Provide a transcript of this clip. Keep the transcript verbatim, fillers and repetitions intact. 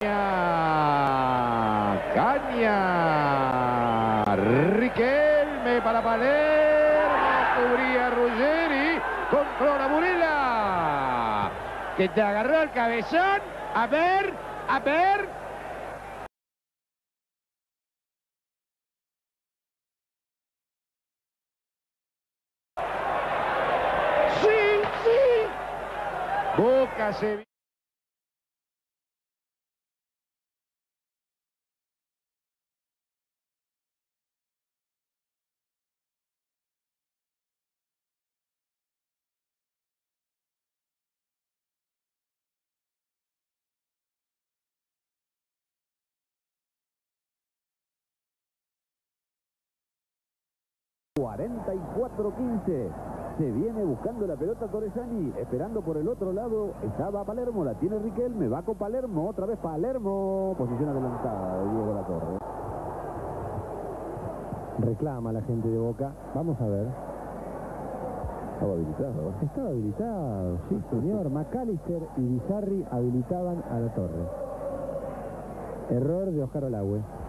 Caña, Riquelme para Palermo, cubría Ruggeri, controla Burela, que te agarró el cabezón, a ver, a ver. Sí, sí, Boca se... cuarenta y cuatro quince. Se viene buscando la pelota Torresani. Esperando por el otro lado. Estaba Palermo. La tiene Riquelme. Va con Palermo. Otra vez Palermo. Posición adelantada de Diego Latorre. Reclama la gente de Boca. Vamos a ver. Estaba habilitado. Estaba habilitado. Sí, señor. McAllister y Bizarri habilitaban a la torre. Error de Oscar Olahue.